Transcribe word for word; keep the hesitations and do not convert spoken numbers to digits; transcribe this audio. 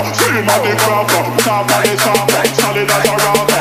Slim as the cracker, top of the chopper, solid as a rocker.